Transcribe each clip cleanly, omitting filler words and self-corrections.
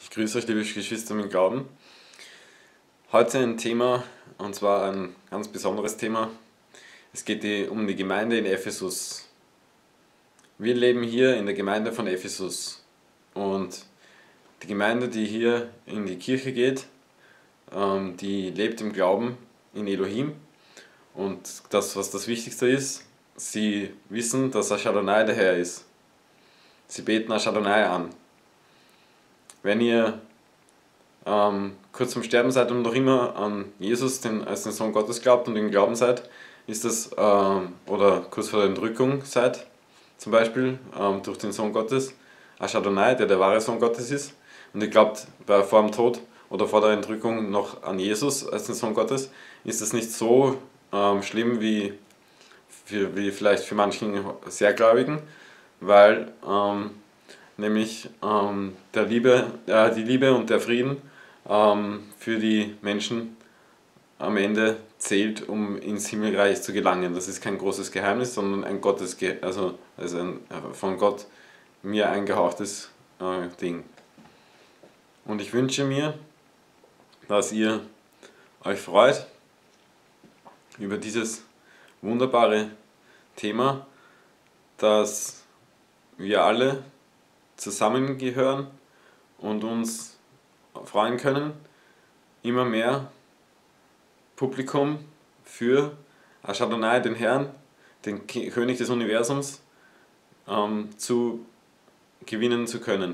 Ich grüße euch, liebe Geschwister im Glauben. Heute ein Thema, und zwar ein ganz besonderes Thema. Es geht um die Gemeinde in Ephesus. Wir leben hier in der Gemeinde von Ephesus. Und die Gemeinde, die hier in die Kirche geht, die lebt im Glauben in Elohim. Und das, was das Wichtigste ist, sie wissen, dass Adonai der Herr ist. Sie beten Adonai an. Wenn ihr kurz vorm Sterben seid und noch immer an Jesus als den Sohn Gottes glaubt und im Glauben seid, ist das, oder kurz vor der Entrückung seid, zum Beispiel durch den Sohn Gottes, Adonai, der wahre Sohn Gottes ist, und ihr glaubt vor dem Tod oder vor der Entrückung noch an Jesus als den Sohn Gottes, ist das nicht so schlimm wie vielleicht für manchen Sehrgläubigen, weil nämlich die Liebe und der Frieden für die Menschen am Ende zählt, um ins Himmelreich zu gelangen. Das ist kein großes Geheimnis, sondern ein also ein von Gott mir eingehauchtes Ding. Und ich wünsche mir, dass ihr euch freut über dieses wunderbare Thema, dass wir alle zusammengehören und uns freuen können, immer mehr Publikum für Adonai, den Herrn, den König des Universums, zu gewinnen zu können.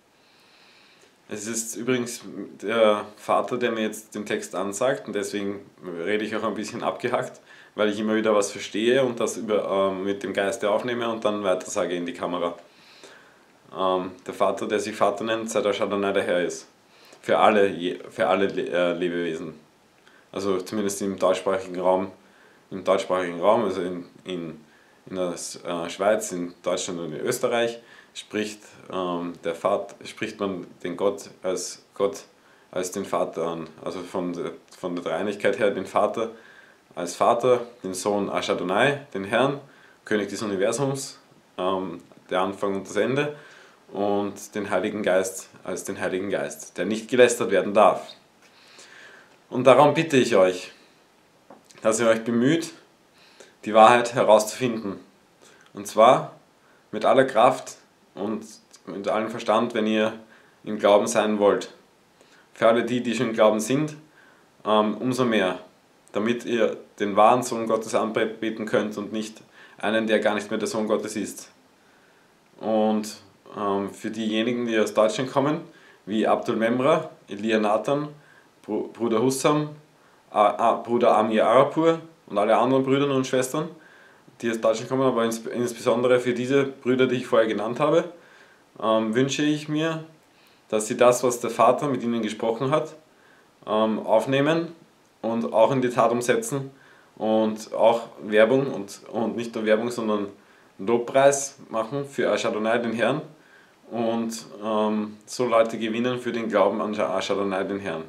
Es ist übrigens der Vater, der mir jetzt den Text ansagt, und deswegen rede ich auch ein bisschen abgehackt, weil ich immer wieder was verstehe und das mit dem Geiste aufnehme und dann weiter sage in die Kamera. Der Vater, der sich Vater nennt, seit Adonai der Herr ist. Für alle Lebewesen. Also zumindest im deutschsprachigen Raum, also in der Schweiz, in Deutschland und in Österreich, spricht man den Gott als den Vater an. Also von der Dreieinigkeit her den Vater als Vater, den Sohn Adonai, den Herrn, König des Universums, der Anfang und das Ende, und den Heiligen Geist als den Heiligen Geist, der nicht gelästert werden darf. Und darum bitte ich euch, dass ihr euch bemüht, die Wahrheit herauszufinden. Und zwar mit aller Kraft und mit allem Verstand, wenn ihr im Glauben sein wollt. Für alle die schon im Glauben sind, umso mehr, damit ihr den wahren Sohn Gottes anbeten könnt und nicht einen, der gar nicht mehr der Sohn Gottes ist. Und für diejenigen, die aus Deutschland kommen, wie Abdul Memra, Elia Nathan, Bruder Hussam, Bruder Amir Arapur und alle anderen Brüder und Schwestern, die aus Deutschland kommen, aber insbesondere für diese Brüder, die ich vorher genannt habe, wünsche ich mir, dass sie das, was der Vater mit ihnen gesprochen hat, aufnehmen und auch in die Tat umsetzen und auch Werbung und nicht nur Werbung, sondern Lobpreis machen für Adonai, den Herrn, und so Leute gewinnen für den Glauben an Adonai, den Herrn.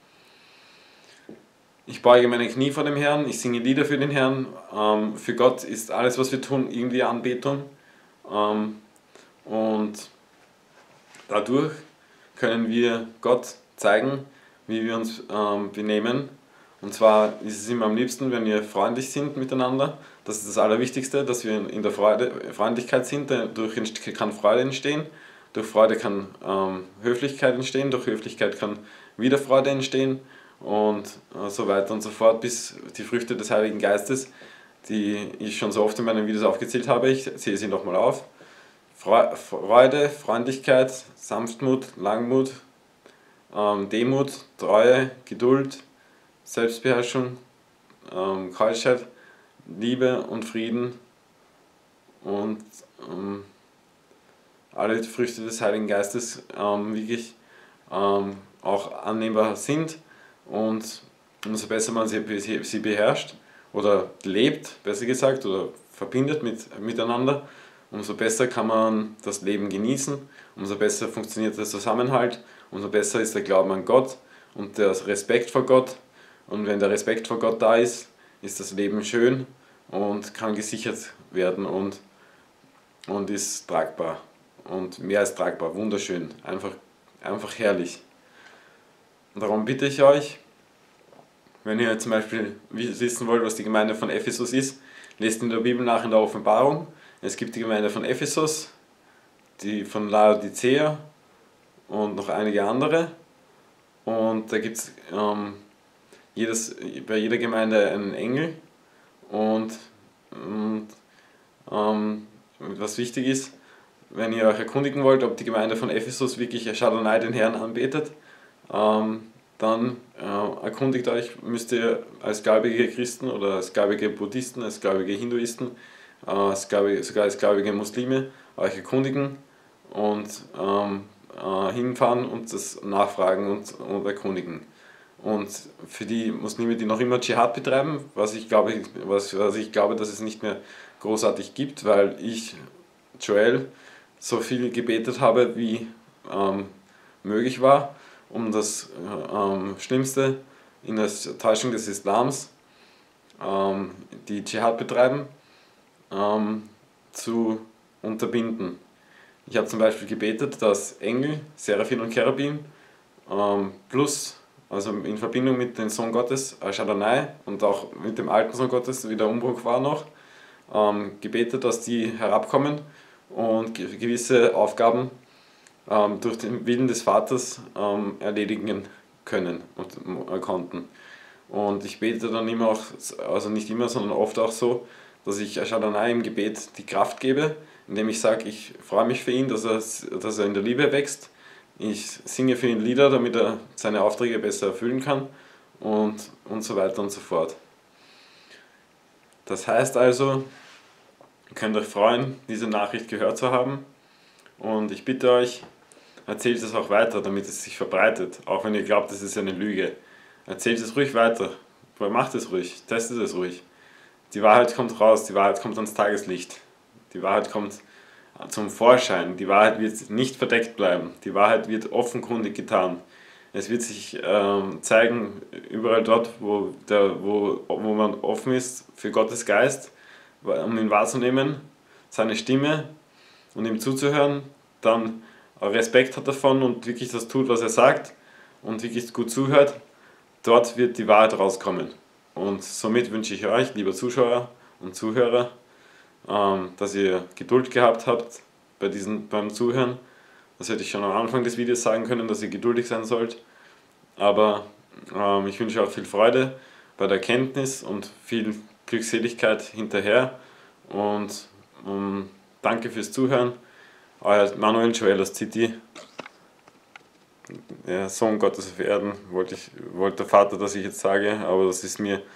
Ich beuge meine Knie vor dem Herrn, ich singe Lieder für den Herrn. Für Gott ist alles, was wir tun, irgendwie Anbetung. Und dadurch können wir Gott zeigen, wie wir uns benehmen. Und zwar ist es ihm am liebsten, wenn wir freundlich sind miteinander. Das ist das Allerwichtigste, dass wir in der Freundlichkeit sind. Dadurch kann Freude entstehen. Durch Freude kann Höflichkeit entstehen. Durch Höflichkeit kann wieder Freude entstehen. Und so weiter und so fort, bis die Früchte des Heiligen Geistes, die ich schon so oft in meinen Videos aufgezählt habe, ich zähle sie nochmal auf. Freude, Freundlichkeit, Sanftmut, Langmut, Demut, Treue, Geduld, Selbstbeherrschung, Keuschheit, Liebe und Frieden und alle Früchte des Heiligen Geistes wirklich auch annehmbar sind. Und umso besser man sie beherrscht oder lebt, besser gesagt, oder verbindet miteinander, umso besser kann man das Leben genießen, umso besser funktioniert der Zusammenhalt, umso besser ist der Glauben an Gott und der Respekt vor Gott. Und wenn der Respekt vor Gott da ist, ist das Leben schön und kann gesichert werden und ist tragbar und mehr als tragbar, wunderschön, einfach einfach herrlich. Und darum bitte ich euch, wenn ihr zum Beispiel wissen wollt, was die Gemeinde von Ephesus ist, lest in der Bibel nach in der Offenbarung. Es gibt die Gemeinde von Ephesus, die von Laodicea und noch einige andere. Und da gibt es bei jeder Gemeinde einen Engel. Und was wichtig ist, wenn ihr euch erkundigen wollt, ob die Gemeinde von Ephesus wirklich Shaddai, den Herrn, anbetet, dann erkundigt euch, müsst ihr als gläubige Christen oder als gläubige Buddhisten, als gläubige Hinduisten, sogar als gläubige Muslime euch erkundigen und hinfahren und das nachfragen und erkundigen. Und für die Muslime, die noch immer Dschihad betreiben, was ich glaube, dass es nicht mehr großartig gibt, weil ich, Joel, so viel gebetet habe, wie möglich war, um das Schlimmste in der Täuschung des Islams, die Dschihad betreiben, zu unterbinden. Ich habe zum Beispiel gebetet, dass Engel, Seraphim und Cherubim also in Verbindung mit dem Sohn Gottes, Shaddai, und auch mit dem alten Sohn Gottes, wie der Umbruch war noch, gebetet, dass die herabkommen und gewisse Aufgaben durch den Willen des Vaters erledigen können und konnten. Und ich bete dann immer auch, also nicht immer, sondern oft auch so, dass ich Shaddai im Gebet die Kraft gebe, indem ich sage, ich freue mich für ihn, dass er in der Liebe wächst. Ich singe für ihn Lieder, damit er seine Aufträge besser erfüllen kann und so weiter und so fort. Das heißt also, ihr könnt euch freuen, diese Nachricht gehört zu haben, und ich bitte euch, erzählt es auch weiter, damit es sich verbreitet, auch wenn ihr glaubt, es ist eine Lüge. Erzählt es ruhig weiter, macht es ruhig, testet es ruhig. Die Wahrheit kommt raus, die Wahrheit kommt ans Tageslicht, die Wahrheit kommt zum Vorschein, die Wahrheit wird nicht verdeckt bleiben, die Wahrheit wird offenkundig getan. Es wird sich zeigen, überall dort, wo man offen ist für Gottes Geist, um ihn wahrzunehmen, seine Stimme und ihm zuzuhören, dann Respekt hat davon und wirklich das tut, was er sagt und wirklich gut zuhört, dort wird die Wahrheit rauskommen. Und somit wünsche ich euch, lieber Zuschauer und Zuhörer, dass ihr Geduld gehabt habt beim Zuhören. Das hätte ich schon am Anfang des Videos sagen können, dass ihr geduldig sein sollt. Aber ich wünsche euch viel Freude bei der Erkenntnis und viel Glückseligkeit hinterher. Und danke fürs Zuhören. Euer Manuel Joel aus City, der Sohn Gottes auf Erden, wollte der Vater, dass ich jetzt sage, aber das ist mir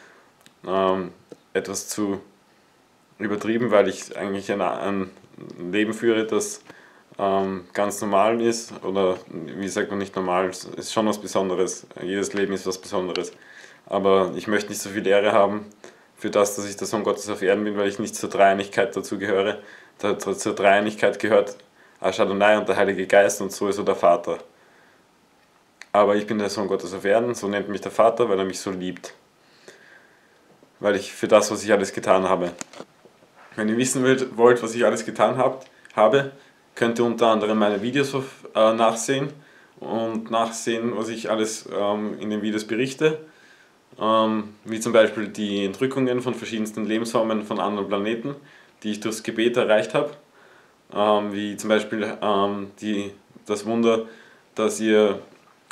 etwas zu übertrieben, weil ich eigentlich ein Leben führe, das ganz normal ist, oder wie sagt man, nicht normal, es ist schon was Besonderes, jedes Leben ist was Besonderes, aber ich möchte nicht so viel Ehre haben für das, dass ich der Sohn Gottes auf Erden bin, weil ich nicht zur Dreieinigkeit dazu gehöre. Zur Dreieinigkeit gehört Shaddai und der Heilige Geist und sowieso der Vater. Aber ich bin der Sohn Gottes auf Erden, so nennt mich der Vater, weil er mich so liebt. Weil ich für das, was ich alles getan habe. Wenn ihr wissen wollt, was ich alles getan habe, könnt ihr unter anderem meine Videos nachsehen und nachsehen, was ich alles in den Videos berichte. Wie zum Beispiel die Entrückungen von verschiedensten Lebensformen von anderen Planeten, die ich durchs Gebet erreicht habe. Wie zum Beispiel das Wunder, dass ihr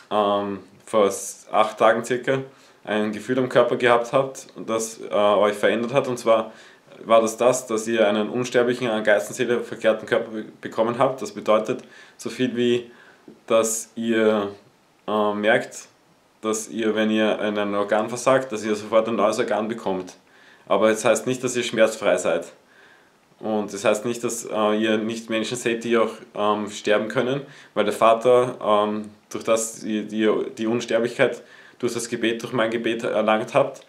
vor 8 Tagen circa ein Gefühl am Körper gehabt habt, das euch verändert hat. Und zwar war dass ihr einen unsterblichen, an Geist und Seele verkehrten Körper bekommen habt. Das bedeutet so viel wie, dass ihr merkt, dass ihr, wenn ihr in ein Organ versagt, dass ihr sofort ein neues Organ bekommt. Aber das heißt nicht, dass ihr schmerzfrei seid. Und das heißt nicht, dass ihr nicht Menschen seht, die auch sterben können, weil der Vater, durch das ihr die Unsterblichkeit durch das Gebet, durch mein Gebet erlangt habt,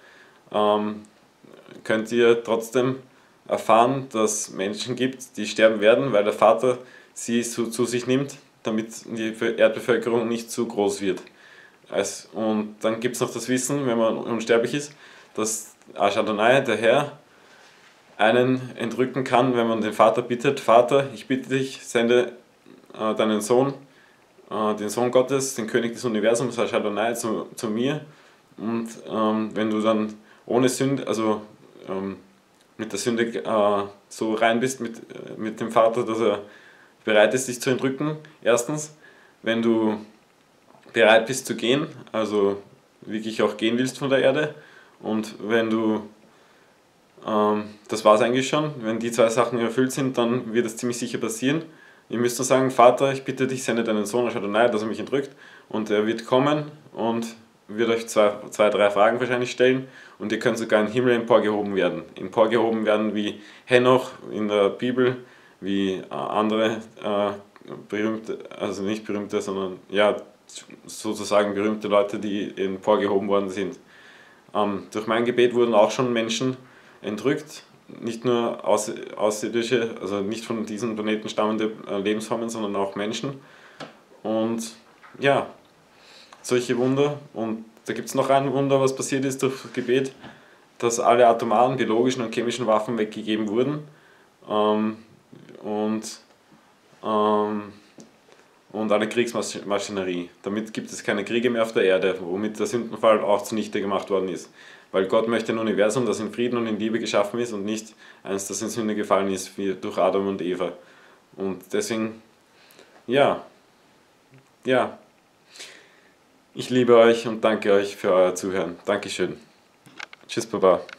könnt ihr trotzdem erfahren, dass Menschen gibt, die sterben werden, weil der Vater sie zu sich nimmt, damit die Erdbevölkerung nicht zu groß wird. Und dann gibt es noch das Wissen, wenn man unsterblich ist, dass Shaddai, der Herr, einen entrücken kann, wenn man den Vater bittet: Vater, ich bitte dich, sende deinen Sohn den Sohn Gottes, den König des Universums, Adonai, zu mir. Und wenn du dann ohne Sünde, also mit der Sünde so rein bist mit dem Vater, dass er bereit ist, dich zu entrücken, erstens. Wenn du bereit bist zu gehen, also wirklich auch gehen willst von der Erde. Und wenn du, das war es eigentlich schon, wenn die zwei Sachen erfüllt sind, dann wird es ziemlich sicher passieren. Ihr müsst nur sagen, Vater, ich bitte dich, sende deinen Sohn Adonai, dass er mich entrückt. Und er wird kommen und wird euch zwei, drei Fragen wahrscheinlich stellen. Und ihr könnt sogar in den Himmel emporgehoben werden. Emporgehoben werden wie Henoch in der Bibel, wie andere berühmte, also nicht berühmte, sondern ja, sozusagen berühmte Leute, die emporgehoben worden sind. Durch mein Gebet wurden auch schon Menschen entrückt, nicht nur außerirdische, also nicht von diesem Planeten stammende Lebensformen, sondern auch Menschen. Und ja, solche Wunder. Und da gibt es noch ein Wunder, was passiert ist durch Gebet, dass alle atomaren, biologischen und chemischen Waffen weggegeben wurden. Und alle Kriegsmaschinerie. Damit gibt es keine Kriege mehr auf der Erde, womit der Sündenfall auch zunichte gemacht worden ist. Weil Gott möchte ein Universum, das in Frieden und in Liebe geschaffen ist und nicht eins, das in Sünde gefallen ist, wie durch Adam und Eva. Und deswegen, ja, ich liebe euch und danke euch für euer Zuhören. Dankeschön. Tschüss, Baba.